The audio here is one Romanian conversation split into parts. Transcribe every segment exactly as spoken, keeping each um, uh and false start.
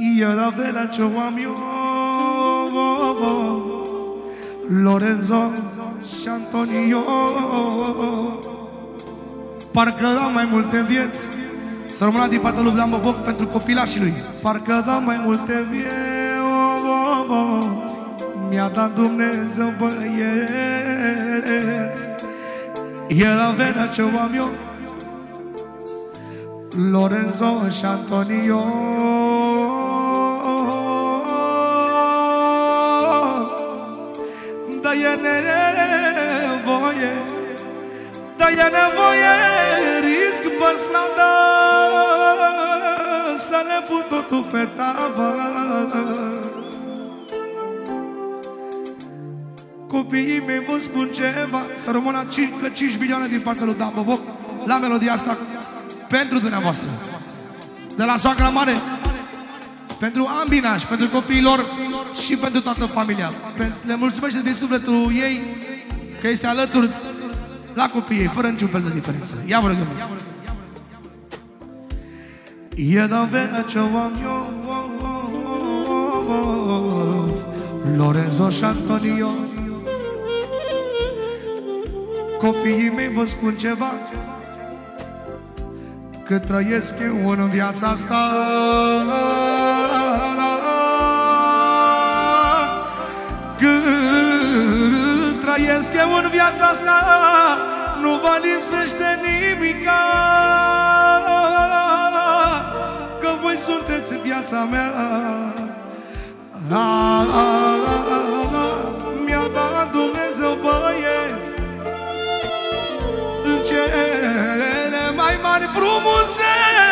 Era vera ce o am eu, Lorenzo și Antonio. Parcă am mai multe vieți, să rămână din partea lui Blanco Boc pentru copilașii lui. Parcă am mai multe vieți, mi-a dat Dumnezeu băieți. Era vera ce o am eu, Lorenzo și Antonio. Dar e nevoie, dar e nevoie, risc pe stradă, să le pun totul pe tavă. Copiii mei vă spun ceva, să rămână cinci milioane din partea lui Dan Boboc la melodia asta pentru dumneavoastră. De la soacra mare, pentru ambii nași, pentru copiii lor și pentru toată familia. Le mulțumește din sufletul ei că este alături la copiii ei, fără niciun fel de diferență. Ia vă rugăm. E da vera ce o am eu, Lorenzo și Antonio. Copiii mei vă spun ceva, că trăiesc eu în viața asta, că trăiesc eu în viața asta, nu vă lipsește nimica, că voi sunteți viața mea. Mi-a dat Dumnezeu băieți în cele mai mari frumuseți,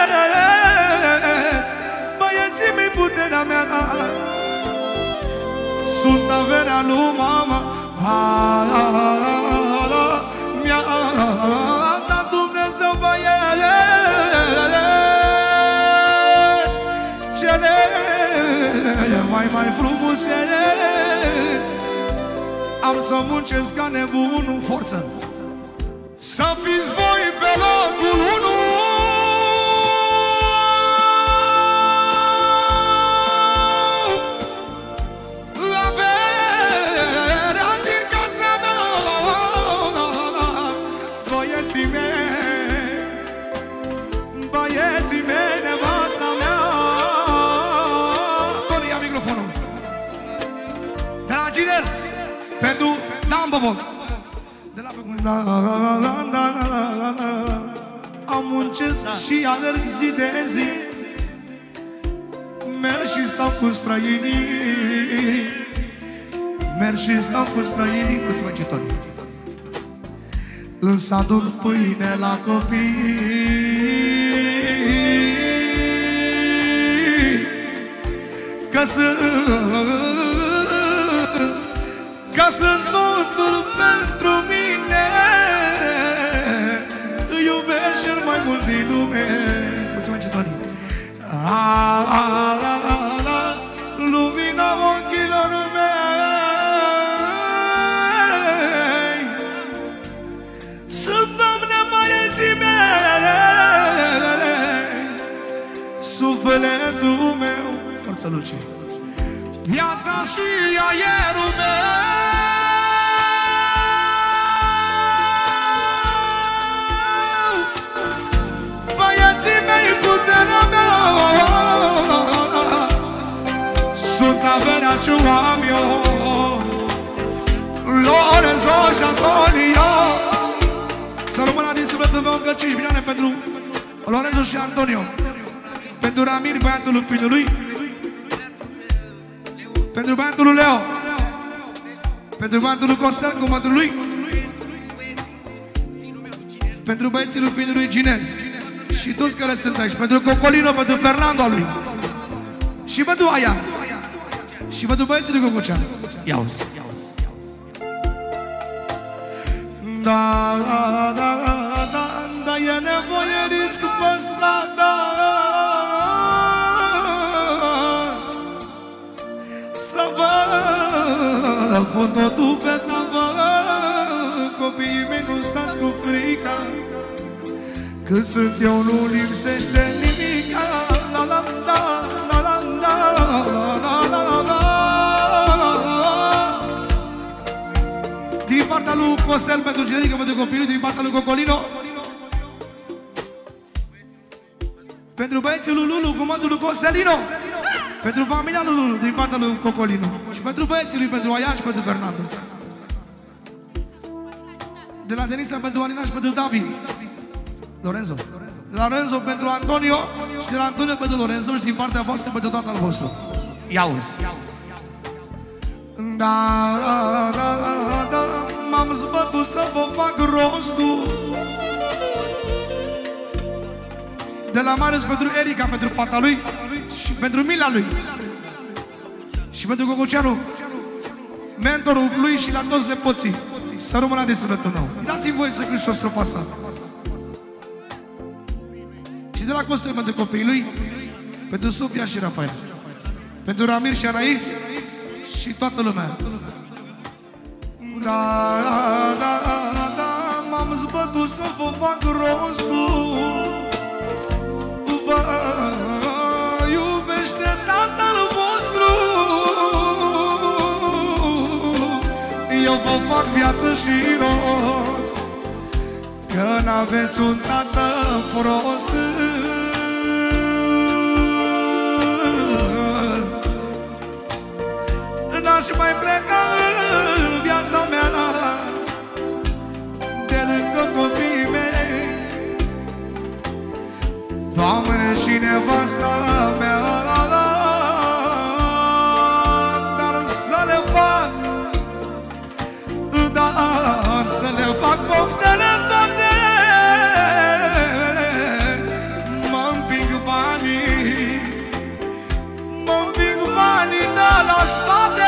băieții mei puterea mea, sunt averea lui mama. Mi-a dat Dumnezeu băieți cele mai mai frumuseți. Am să muncesc ca nebunul, forță, să fiți voi pe locul unu. Averea din casa mea, băieții mei, băieții mei, nevasta mea. Tony, ia microfonul. De la Ginel, pentru Dan Boboc. Da, da, da, da, da, da. Am muncesc și alerg zi de zi, merg și stau cu străinii, merg și stau cu străinii. Cu-ți măcitoni, însă aduc pâine la copii, că sunt, că sunt totul pentru mine. Îi iubesc cel mai mult din lume. Mulțumesc, Tony. Lumina ochilor mei, sunt domne băieții mei, sufletul meu, forță Luce, viața și aerul meu. Băieții mei, puterea mea, sunt averea ce o am eu, Lorenzo și Antonio. Să rămână din sufletul meu încă cinci milioane pentru Lorenzo și Antonio, pentru Ramir, băiatul lui fiului, pentru băiatul lui Leo, pentru băiatul lui Costel, comatul lui, pentru băieții lui fiului Ginel și toți care sunt aici, pentru Cocolino, pentru Fernando lui și pentru Aia și pentru băieții lui Cococea. Ia-uzi. Da, da, da, da, da, e nevoie risc pe stradă, să vă pun totul pe tavă. Copiii mei, nu stați cu frica, că sunt eu, nu lipsește nimic. La la la la la la. Costel, pentru generică, pentru copilul din partea lui Cocolino. Pentru băieții lui Lulu, comandul lui Costelino. Pentru familia lui Lulu, din partea lui Cocolino. Și pentru băieții lui, pentru Aia și pentru Fernando. De la Denisa pentru Alina și pentru David. Lorenzo. De la Lorenzo pentru Antonio. Și de la Antonio pentru Lorenzo. Și din partea voastră pentru tatăl vostru. Ia-uzi. Da, da, da, da, m-am zbătut să vă fac rostul. De la Marius pentru Erica, pentru fata lui. Și pentru Mila lui. Și pentru Cococeanu, mentorul lui și la toți nepoții. Să rămână de sănătul meu. Dați-mi voie să cânt și o strofă asta. Și de la Costel pentru copiii lui, pentru Sofia și Rafael, pentru Ramir și Anais și toată lumea. Da, da, da, da, m-am zbătut să vă fac rostul. Vă iubește tatăl vostru. Eu vă fac viață și rost, că n-aveți un tată prost. N-aș mai pleca în viața mea de lângă copiii mei, Doamne, și nevasta mea. Dar să le fac, dar să le fac poftele toate. Mă împing banii, mă împing banii de la spate.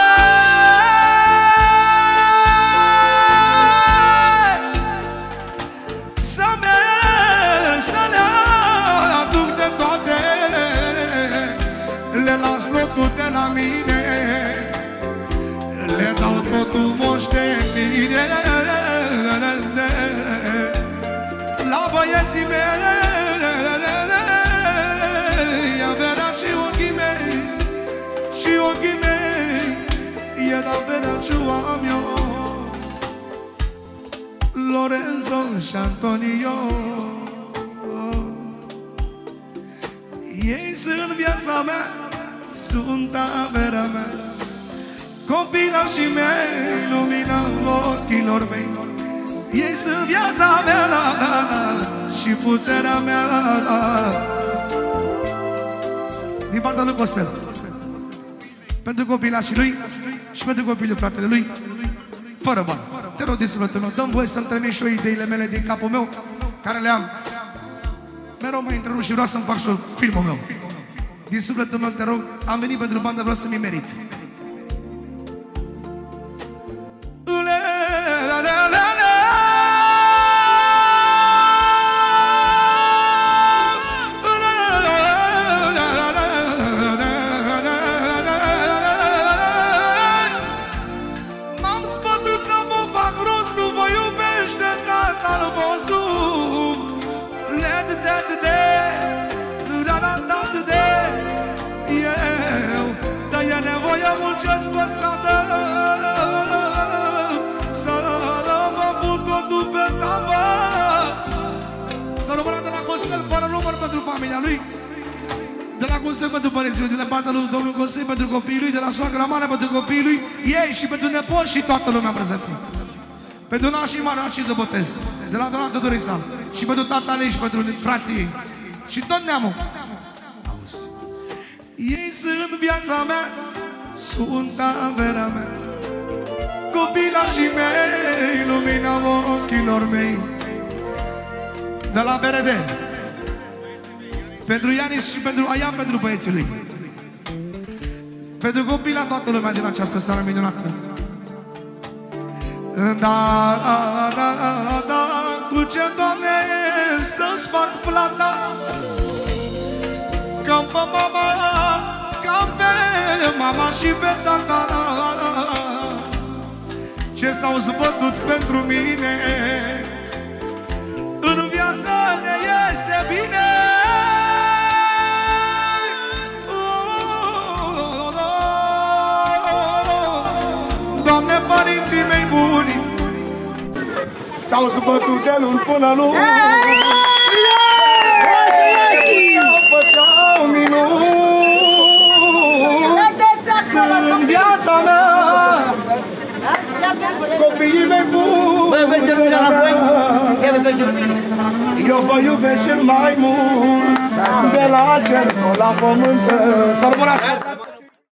Să merg, să le aduc de toate. Le las locul de la mine, le dau totul moștenire la băieții mei. Averea și ochii mei, și ochii mei, e la averea ce-o am eu. Lorenzo și Antonio, ei sunt viața mea, sunt averea mea. Copilașii mei, lumina ochilor mei, ei sunt viața mea, la, la, la, și puterea mea, la, la. Din partea lui Costel, pentru copilașii lui și pentru copilul fratele lui, fără bani. Te rog, din sufletul meu, dă-mi voie să-mi trămesc și eu ideile mele din capul meu, care le am. Mereu mă întrerup și vreau să-mi fac și eu filmul meu. Din sufletul meu, te rog, am venit pentru bani, dar vreau să-mi merit. Muncesc pe scadă, să vă pun totul pe tavă. Să rămână de la Costel fără număr pentru familia lui, de la Consei pentru părinții lui, de la partea lui domnul Consei pentru copiii lui, de la soacra mare pentru copiii lui, ei și pentru nepoți și toată lumea prezentă. Pentru nașii mari, nașii de botez, de la doamna Tădurița, și pentru tata ei și pentru frații ei și tot neamul. Ei sunt viața mea, sunt averea mea. Copilașii mei, lumina ochilor mei. De la B R D, pentru Ianis și pentru Aia, pentru băieții lui, pentru copii la toată lumea din această seară minunată. Da, da, da, da, cu ce, Doamne, să-ți fac plata? Cam pe mama, cam pe mama și pe tata, ce s-au zbătut pentru mine. În viață ne este bine. Doamne, părinții mei buni, S-au zbătut de luni până luni. Făceau minuni. Sunt viața mea, copiii mei buni. Bă, merge lumea la voi. Ia vezi, merge lumea. Eu vă iubesc cel mai mult, de la cer la pământ. Să rămânați!